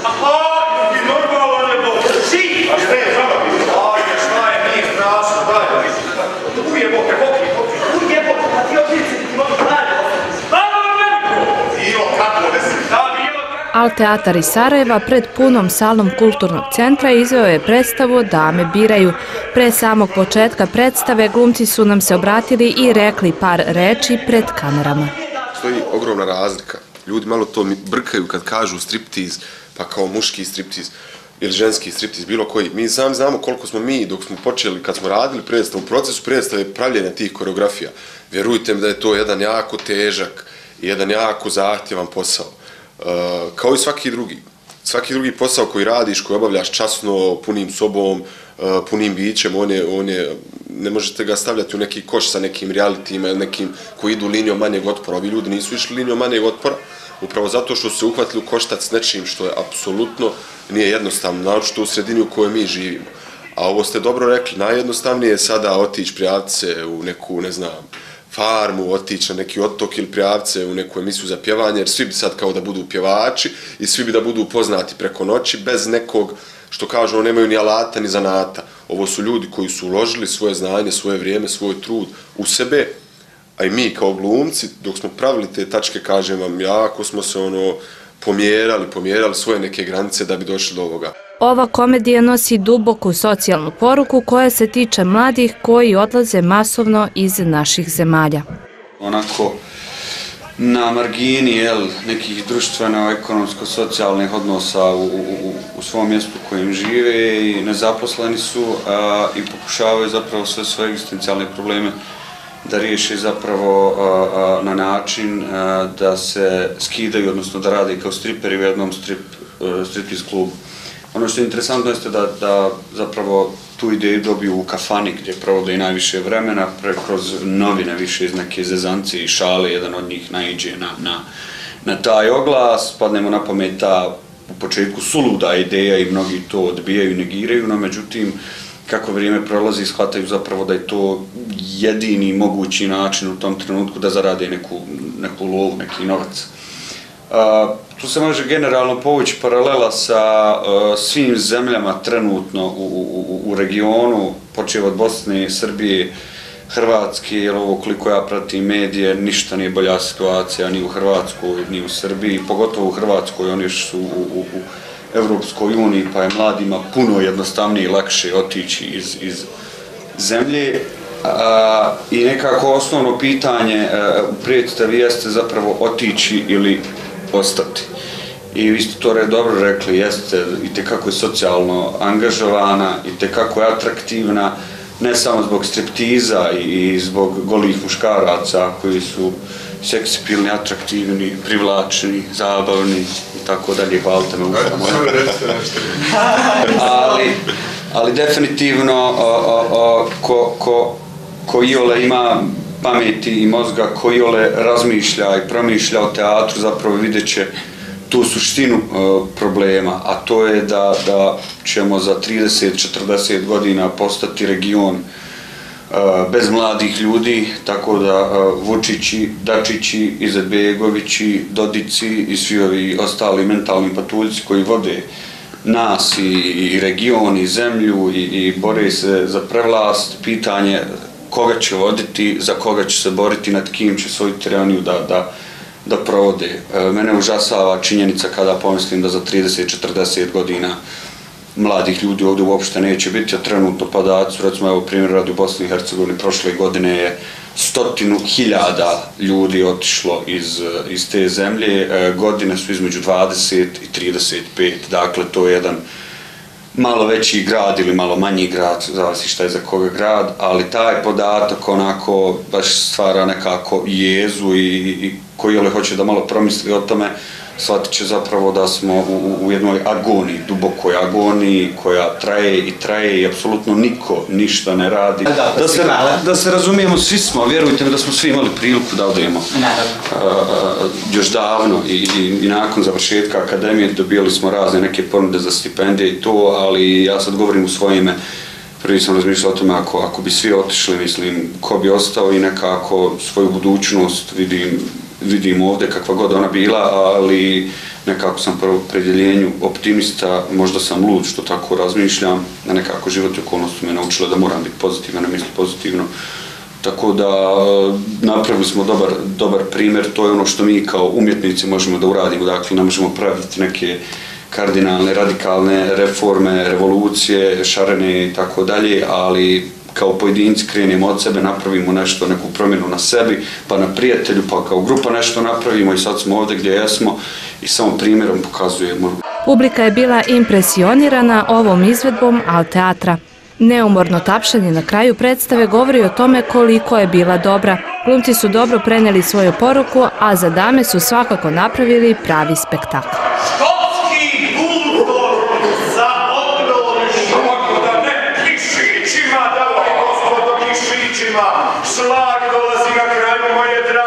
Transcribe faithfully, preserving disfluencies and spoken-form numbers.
Aha, ti normalno ne dođi! A šta je sama bilo? Ajde, šta je, nije strašno, daj, daj. Ujebote, boki, boki. Ujebote, pa ti odlici, ti mogu dalje. Stano na veliko! Bilo kako da se... Da, bilo kako... Al teatar iz Sarajeva pred punom salom kulturnog centra izveo je predstavu Dame biraju. Pre samog početka predstave glumci su nam se obratili i rekli par reči pred kamerama. Stoji ogromna razlika. Ljudi malo to brkaju kad kažu striptiz, pa kao muški striptiz ili ženski striptiz, bilo koji. Mi sami znamo koliko smo mi, dok smo počeli, kad smo radili predstavu, u procesu predstave pravljenja tih koreografija. Vjerujte mi da je to jedan jako težak i jedan jako zahtjevan posao. Uh, kao i svaki drugi. Svaki drugi posao koji radiš, koji obavljaš časno, punim sobom, uh, punim bićem, on je, on je, ne možete ga stavljati u neki koš sa nekim realitima ili nekim koji idu linijom manjeg otpora. Ovi ljudi nisu išli linijom manjeg otpora, upravo zato što su se uhvatili u koštac s nečim što je apsolutno nije jednostavno, naročito u sredini u kojoj mi živimo. A ovo ste dobro rekli, najjednostavnije je sada otići prijaviti se u neku, ne znam, farmu, otići na neki otok ili prijaviti se u neku emisiju za pjevanje, jer svi bi sad kao da budu pjevači i svi bi da budu poznati preko noći, bez nekog, što kažu, nemaju ni alata ni zanata. Ovo su ljudi koji su uložili svoje znanje, svoje vrijeme, svoj trud u sebe, a i mi kao glumci, dok smo pravili te tačke, kažem vam, jako smo se ono pomjerali, pomjerali svoje neke granice da bi došli do ovoga. Ova komedija nosi duboku socijalnu poruku koja se tiče mladih koji odlaze masovno iz naših zemalja. Onako, na margini jel, nekih društveno-ekonomsko-socijalnih odnosa u, u, u svom mjestu u kojem žive i nezaposleni su a, i pokušavaju zapravo sve svoje egzistencijalne probleme da riješe zapravo a, a, na način a, da se skidaju, odnosno da rade kao striperi u jednom strip, striptease klubu. Ono što je interesantno jeste da, da zapravo tu ideju dobiju u kafani gdje provode i najviše vremena, pre, kroz novine više iz neke zezancije i šale, jedan od njih naiđe na, na, na taj oglas, padnemo na pamet ta u početku suluda ideja i mnogi to odbijaju i negiraju, no međutim kako vrijeme prolazi shvataju zapravo da je to jedini mogući način u tom trenutku da zarade neku, neku lovu, neki novac. Uh, tu se može generalno povući paralela sa uh, svim zemljama trenutno u, u, u regionu, počev od Bosne, Srbije, Hrvatske, jer ovo koliko ja pratim medije, ništa nije bolja situacija ni u Hrvatskoj, ni u Srbiji, pogotovo u Hrvatskoj, oni su u, u, u Evropskoj uniji, pa je mladima puno jednostavnije i lakše otići iz, iz zemlje. Uh, I nekako osnovno pitanje uh, u predstavi jeste zapravo otići ili ostati. I vi ste to dobro rekli, jeste i tekako je socijalno angažovana, i tekako je atraktivna, ne samo zbog striptiza i zbog golih muškaraca koji su seksipilni, atraktivni, privlačni, zabavni i tako dalje, hvalite me upravo. ali, ali definitivno o, o, ko, ko, ko iole ima pameti i mozga, ko iole razmišlja i promišlja o teatru, zapravo vidjet će tu suštinu uh, problema, a to je da, da ćemo za trideset do četrdeset godina postati region uh, bez mladih ljudi, tako da uh, Vučići, Dačići, Izetbegovići, Dodici i svi ovi ostali mentalni patuljci koji vode nas i, i region i zemlju i, i bore se za prevlast, pitanje koga će voditi, za koga će se boriti, nad kim će svoju tiraniju da, da, da provode. E, mene užasava činjenica kada pomislim da za trideset do četrdeset godina mladih ljudi ovdje uopšte neće biti, a trenutno podaci, recimo evo primjer radi u Bosni i Hercegovini, prošle godine je stotinu hiljada ljudi otišlo iz, iz te zemlje, e, godine su između dvadeset i trideset pet, dakle to je jedan malo veći grad ili malo manji grad, zavisi šta je za koga grad, ali taj podatak onako baš stvara nekako jezu i, i koji ali hoće da malo promisli o tome, shvatit će zapravo da smo u, u jednoj agoniji, dubokoj agoniji koja traje i traje i apsolutno niko ništa ne radi. Da, da, se, da se razumijemo, svi smo, vjerujte mi da smo svi imali priliku da odemo uh, još davno i, i, i nakon završetka akademije dobijali smo razne neke ponude za stipendije i to, ali ja sad govorim u svoje ime. Prvi sam razmišljao o tome ako, ako bi svi otišli, mislim, ko bi ostao i nekako svoju budućnost vidim vidim ovdje kakva god ona bila, ali nekako sam po opredjeljenju optimista, možda sam lud što tako razmišljam, a nekako život i okolnost me naučila da moram biti pozitivan, a misli pozitivno. Tako da napravili smo dobar, dobar primjer, to je ono što mi kao umjetnici možemo da uradimo, dakle ne možemo praviti neke kardinalne, radikalne reforme, revolucije, šarene i tako dalje, ali kao pojedinci krenemo od sebe, napravimo nešto, neku promjenu na sebi, pa na prijatelju, pa kao grupa nešto napravimo i sad smo ovdje gdje jesmo i samo primjerom pokazujemo. Publika je bila impresionirana ovom izvedbom Al teatra. Neumorno tapšanje na kraju predstave govori o tome koliko je bila dobra. Glumci su dobro prenijeli svoju poruku, a za dame su svakako napravili pravi spektakl. Školski bulldog za obdolništvo, da ne mišićima, da li gospodo mišićima, šlag dolazi na kraju moje drage.